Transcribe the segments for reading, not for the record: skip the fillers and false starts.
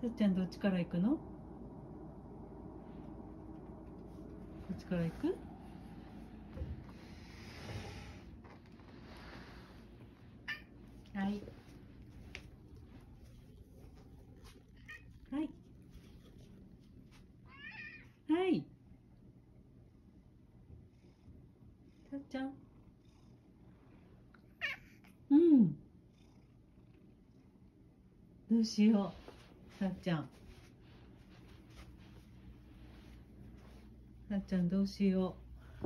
さっちゃんどっちから行くの？どっちから行く？はいはいはいさっちゃん、うん、どうしよう。さっちゃん、さっちゃんどうしよ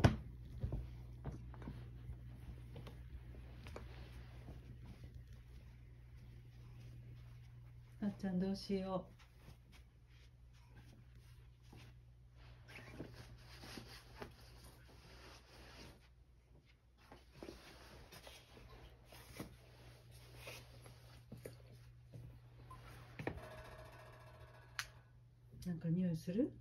う。さっちゃんどうしよう。なんか匂いする？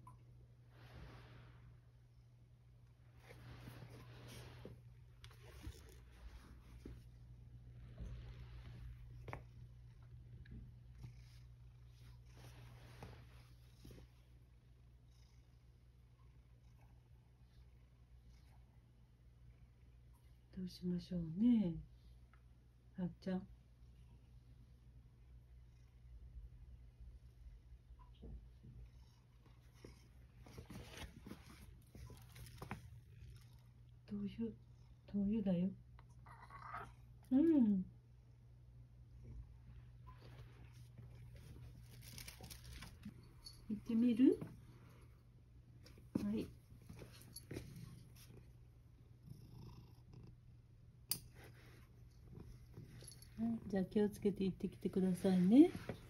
どうしましょうね。さっちゃん。灯油だよ。うん。行ってみる？はい。じゃあ気をつけて行ってきてくださいね。